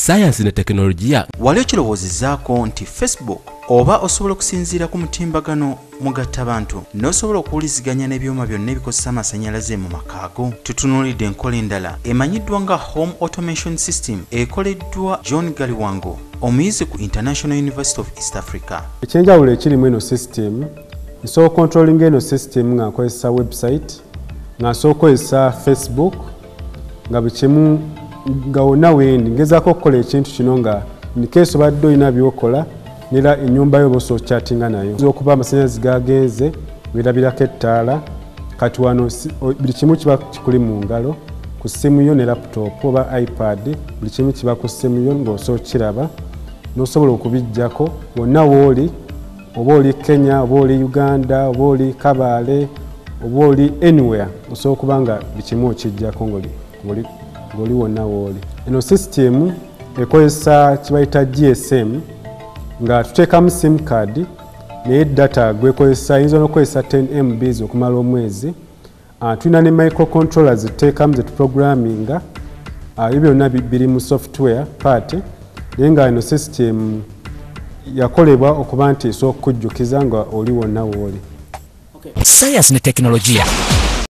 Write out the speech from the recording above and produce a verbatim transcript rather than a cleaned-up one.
Science ne teknolojia. Wali okirowoozezzaako nti Facebook oba osobola okusinziira ku mutimbagano mugattabantu n'osobola okuwuliziganya n'ebyuma byonna ebikozesa amasannyalaze mu makaago? Tutunuulidde enkola endala emanyiddwa nga Home Automation System ekoleddwa John Galiwango, omuyizi ku International University of East Africa. Ekyenjawulo ekirimu eno system, nsobola controlling eno system nga nkozesa website, nga nsobola okukozesa Facebook, nga buli kimu nga wonna wendi ngezaako okukola ekintu kino nga nikeesi obadde olina by'okola nera ennyumba yo bose okyatinga nayo. Okuba amasannyalaze gagenze weerabirako ettaala, kati wano buli kimu kiba kikuli mu ngalo ku ssimu yo ne laptop oba iPad, buli kimu kiba ku ssimu yo ng'osobola okukiraba n'osobola okubiggyako wonna w'oli, oba oli Kenya, oba oli Uganda, oba oli Kabaale, oba oli anywhere, osobola okuba nga buli kimu okiggyako ng'oli ng'oli wonna w'oli. Eno system ekozesa kibayita G S M nga tuteekamu sim card naye data gwekozesa ayinza n'okukozesa ten megabytes okumala omwezi. Uh, tulina ne microcontrollers zituteekamu ze tuprogramminga, uh, ebyo byonna biri mu software part, naye nga eno system yakolebwa okuba nti esobola okukujjukiza nga oli wonna w'oli. Science ne teknolojia.